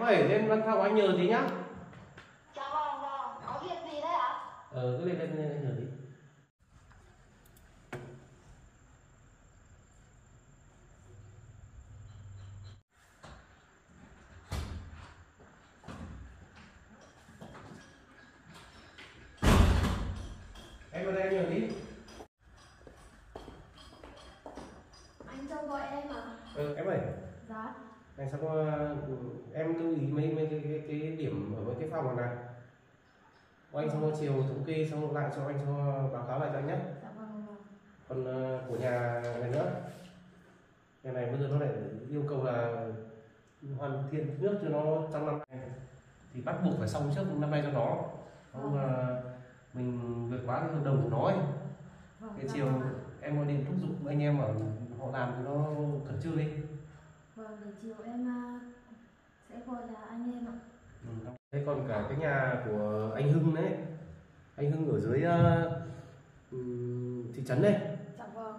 về em lang thang anh nhờ tí nhá. Dạ vâng, vâng, có việc gì đấy ạ? Cứ lên anh nhờ tí. Em vào đây anh nhờ tí. Anh cho gọi em à? Em ơi. Dạ. Này sao em lưu ý mấy cái điểm ở cái phòng này. Anh xong chiều thống kê xong lại cho anh cho báo cáo lại cho anh nhé. Dạ vâng, vâng. Còn của nhà này nữa. Nhà này bây giờ nó lại yêu cầu là hoàn thiện nước cho nó trong năm nay thì bắt buộc phải xong trước năm nay cho nó. Không mình vượt quá cái hợp đồng của nó ấy. Vâng, Cái chiều em gọi điện thúc giục anh em ở họ làm thì nó khẩn trương đi. Vâng, để chiều em sẽ gọi là anh em ạ. Thế còn cả cái nhà của anh Hưng đấy, anh Hưng ở dưới thị trấn đây. Dạ vâng.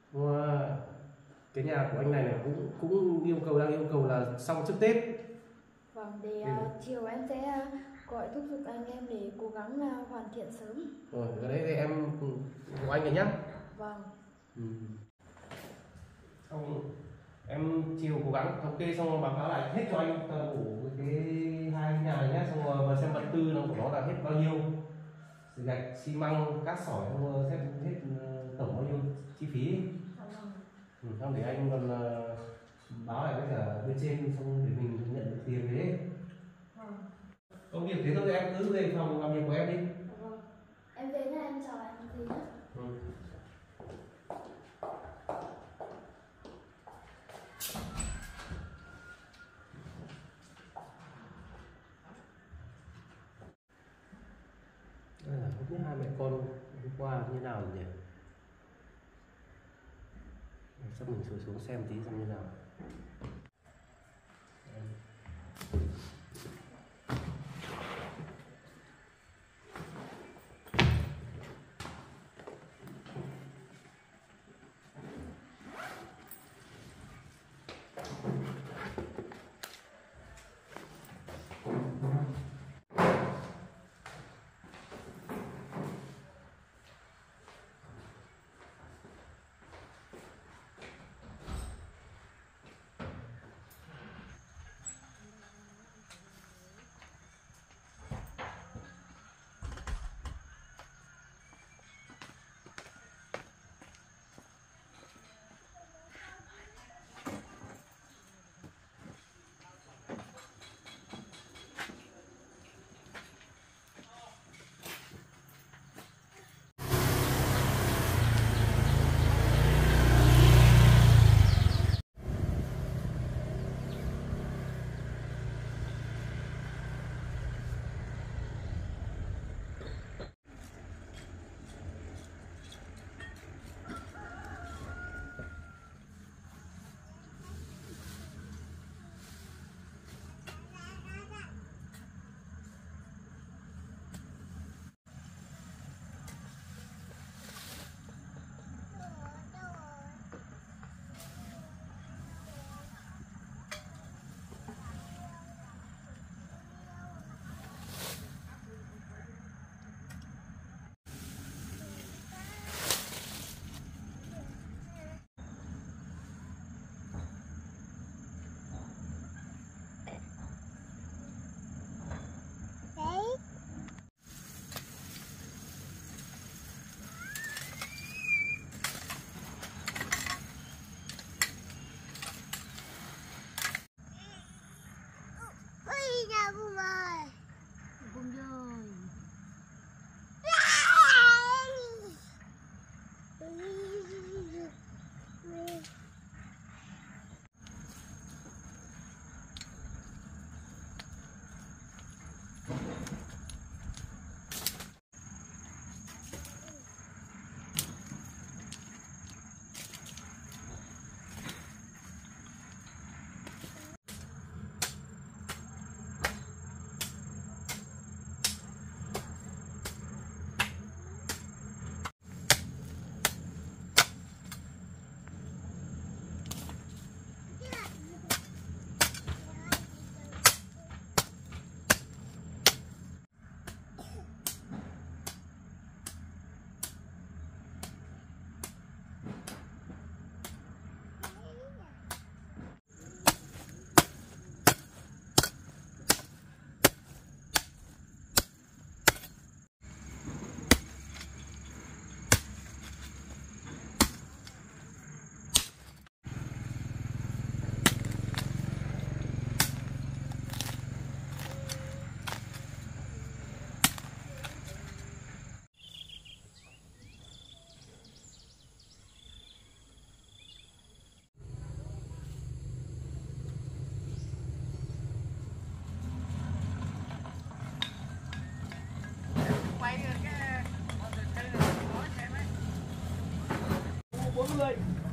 Cái nhà của anh này cũng đang yêu cầu là xong trước Tết. Vâng, để chiều em sẽ gọi thúc giục anh em để cố gắng hoàn thiện sớm. Rồi, cái đấy thì em của anh này nhá. Vâng. Xong em chiều cố gắng thống kê xong báo cáo lại hết cho anh toàn bộ cái hai nhà này nhá, xong rồi xem vật tư nó của nó là hết bao nhiêu, gạch xi măng cát sỏi xong hết tổng bao nhiêu chi phí. Dạ vâng. Xong để anh còn báo lại với cả bên trên xong để mình nhận được tiền đấy. Vâng. Công việc thế thôi em cứ về phòng làm việc của em đi. Dạ vâng. Em về nhá, em chào anh gì nhá. Không biết hai mẹ con hôm qua như nào nhỉ? Chắc mình xuống xem tí xem như nào.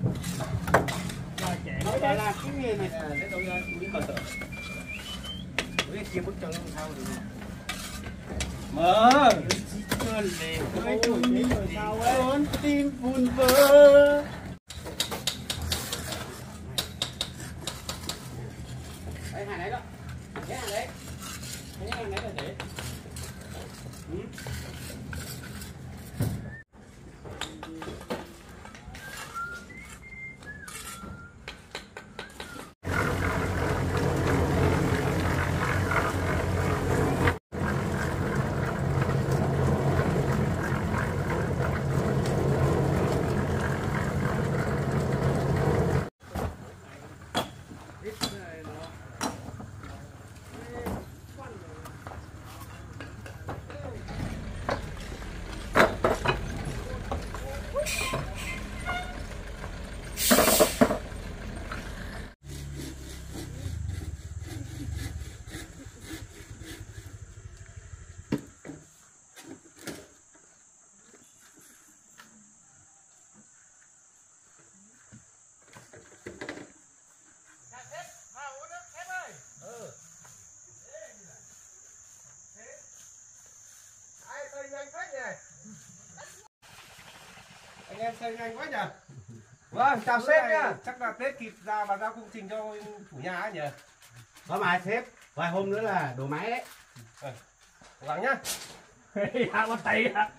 Nói ra là cái nghề này để tôi đi còn tưởng. Cái kia bức chân sao được. Mở. Cái chủ thế rồi sao ấy. Con tim vun vỡ. Đây hàng đấy đó. Cái hàng đấy. Cái hàng đấy là thế. Anh em xây nhanh quá nhỉ. Vâng, chào sếp nhá. Chắc là Tết kịp ra bàn giao công trình cho chủ nhà ấy nhỉ. Có mà sếp, vài hôm nữa là đổ máy đấy. Cố gắng nhá. Có tay à.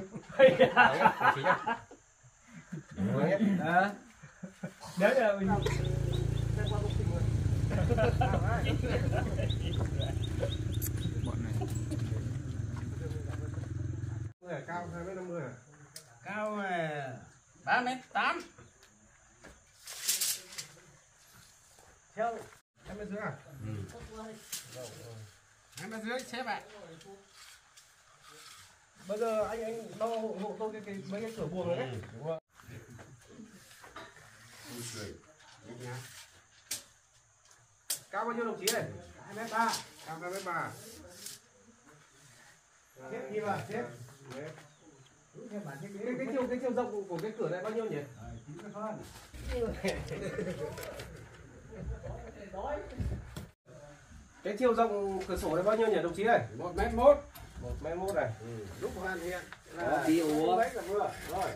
Đấy là mình cao 2m50 à? cao 3m8. Theo 2m rưỡi à? 2m rưỡi sếp ạ. Bây giờ anh bao hộ tôi mấy cái cửa buồng này đấy. Đúng không? Cao bao nhiêu đồng chí này? 2m3. Cao 2m3. Sếp gì mà sếp? Cái chiều rộng của cái cửa này bao nhiêu nhỉ? 9 phân. Cái chiều rộng cửa sổ này bao nhiêu nhỉ đồng chí này? 1m1. 1m1 này. Lúc hoàn thiện là chiều là vừa rồi.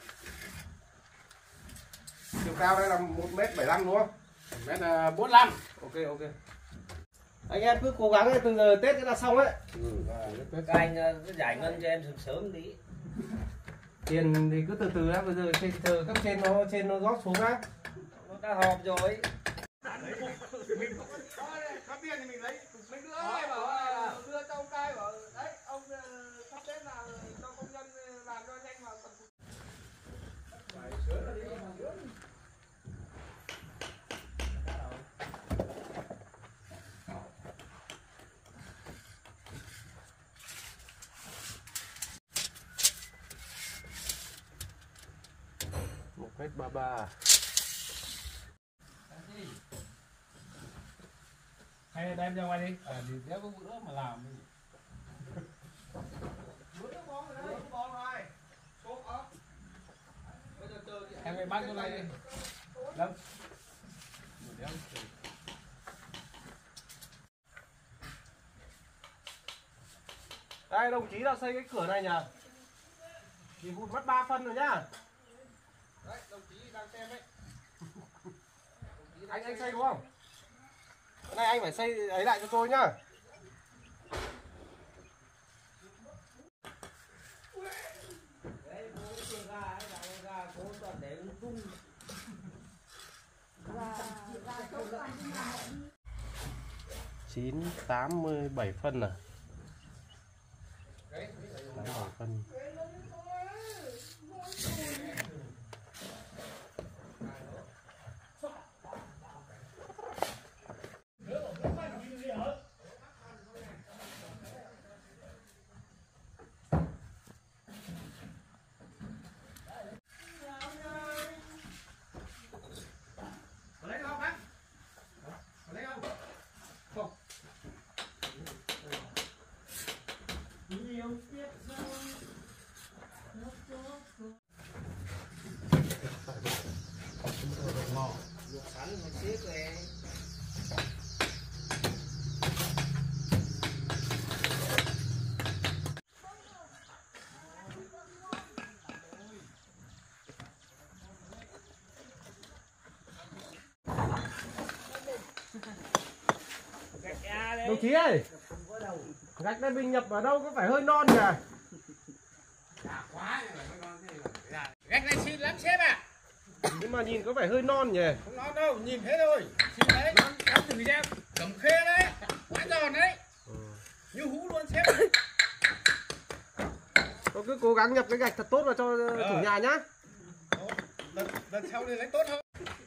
Chiều cao đây là 1m75 đúng không? 1m45. Ok. Anh em cứ cố gắng từ giờ Tết là xong đấy. Các anh cứ giải ngân cho em sớm tí. Tiền thì cứ từ từ đã, bây giờ chờ cấp trên nó rót xuống đã. Nó đã họp rồi. Có tiền thì mình lấy mấy đứa ấy bảo là đưa cho ông cai bảo đấy ông sắp đến là cho công nhân làm cho nhanh mà tầm một mét 33. hay là đem ra ngoài đi thì nếu có bữa mà làm đi. Em phải bắt cho này đi Lâm. Đây đồng chí đã xây cái cửa này nhỉ? Thì vụt mất 3 phân rồi nhá. Đấy đồng chí đang xem đấy. Anh xây đúng không? Cái này anh phải xây ấy lại cho tôi nhá. Đấy, bố cái ga ấy là ga cố toàn để tung. Và 987 phân à? 87 phân. luộc sẵn mình xiết về. Đồng chí ơi, gạch này mình nhập ở đâu có phải hơi non nhỉ? Gạch này xịn lắm sếp ạ. Nhưng mà nhìn có vẻ hơi non nhỉ? Không nói đâu, nhìn thế thôi. Xịn đấy. Ăn thử xem. Cẩm khê đấy. Quá giòn đấy. Như hũ luôn sếp. Tôi cứ cố gắng nhập cái gạch thật tốt vào cho chủ nhà nhá. Lần sau thì lấy tốt hơn.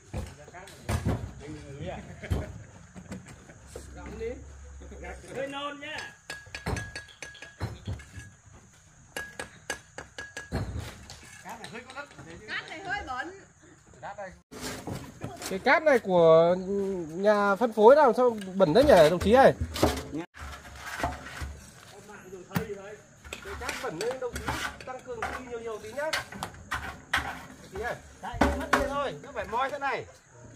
Gặm đi. Hơi non nhá. Cát này hơi có đất. Cát này hơi bẩn. Cát đây. Cái cát này của nhà phân phối nào sao bẩn thế nhỉ đồng chí ơi? Cái cát bẩn nên đồng chí tăng cường đi nhiều nhiều tí nhá. Đồng chí ơi. Đấy, mất điện thôi, cứ phải moi thế này.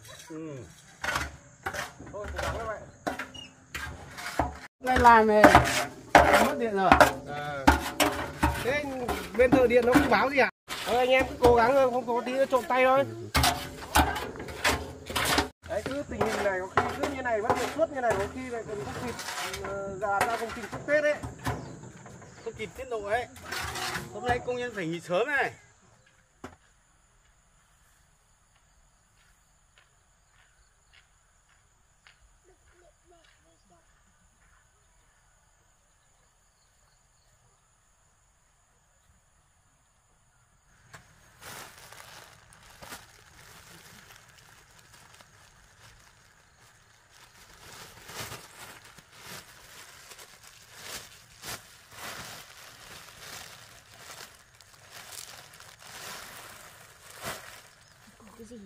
Thôi cố gắng các bạn. Này làm này mất điện rồi. Thế bên thợ điện nó không báo gì ạ? Anh em cứ cố gắng thôi, không có tí trộm tay thôi. Đấy cứ tình hình này có khi cứ như này bắt được suốt như này có khi lại còn không kịp ra công trình sắp Tết đấy. Không kịp tiến độ ấy. Hôm nay công nhân phải nghỉ sớm này. Cái gì?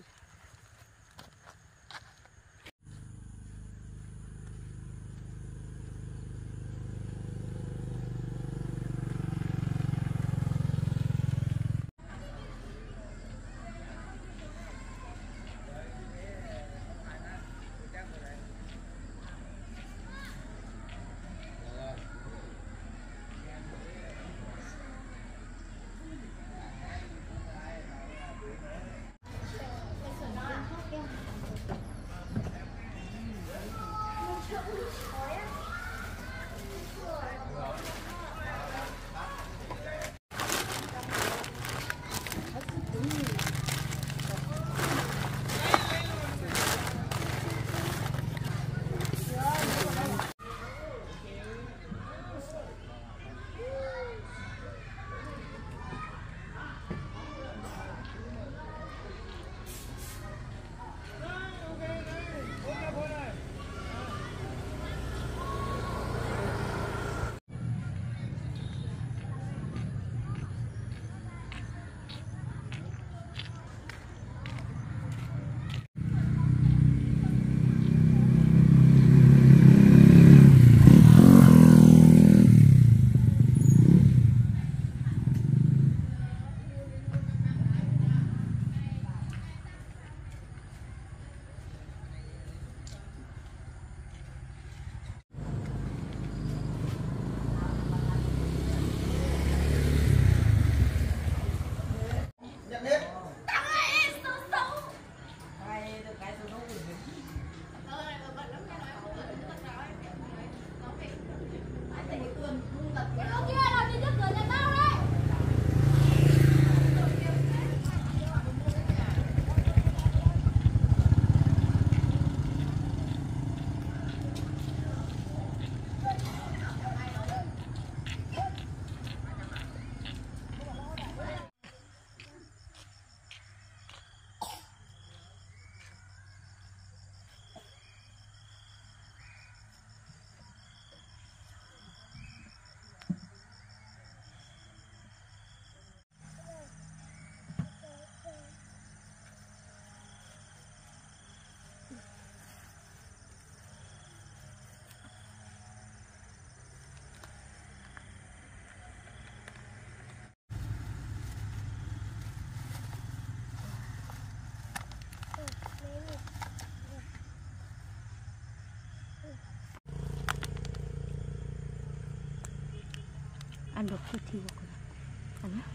ăn được thì ăn nhá.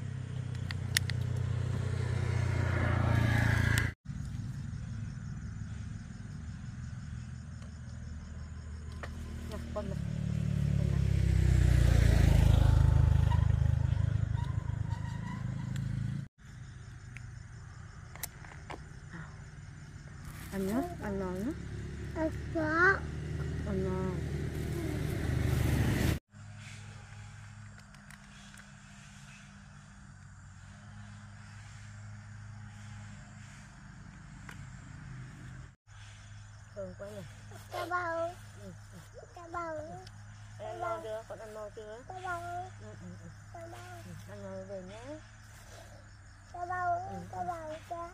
Con mực. Ăn nhá, ăn no nhá. Ăn no. Quay này. Cá bầu. Ăn no chưa? Con ăn no chưa? Cá bầu. Ăn no về nhé. Cá bầu cá.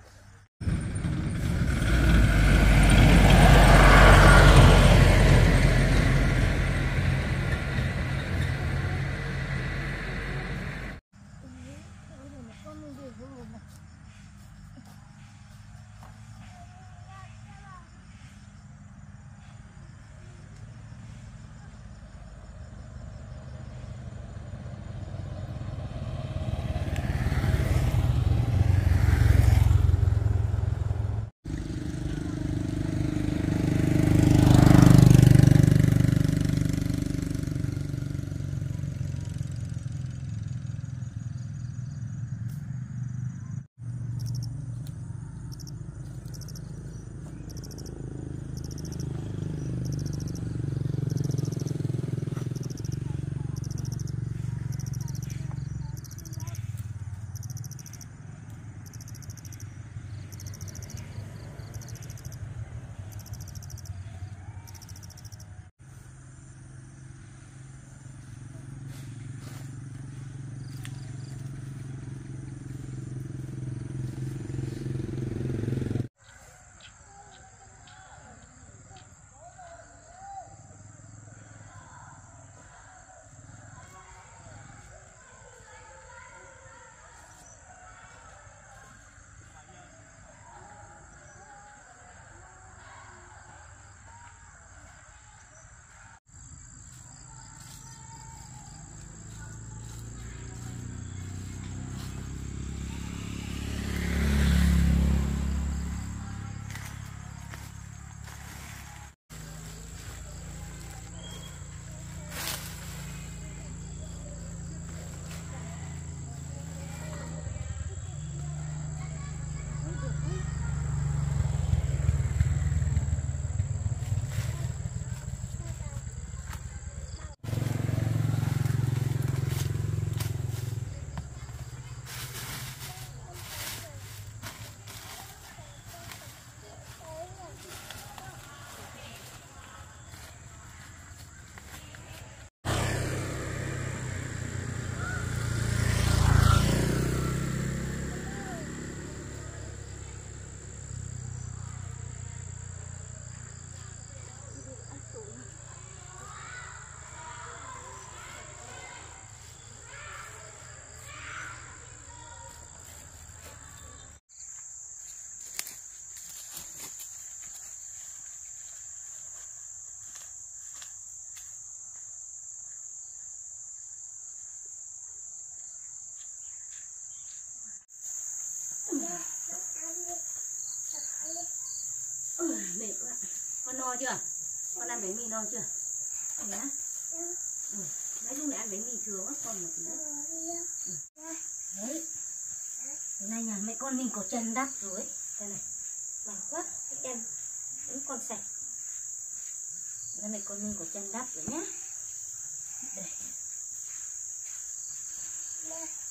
Mệt quá. Con no chưa? Con ăn bánh mì no chưa? Nhá. Đấy, lúc nãy ăn bánh mì thừa quá, con một tí nữa. Đấy. Hôm nay nhà mẹ con mình có chân đắp rồi. Đây này. Mỏng quá, cái chân vẫn còn sạch. Hôm nay mẹ con mình có chân đắp rồi nhá. Đây.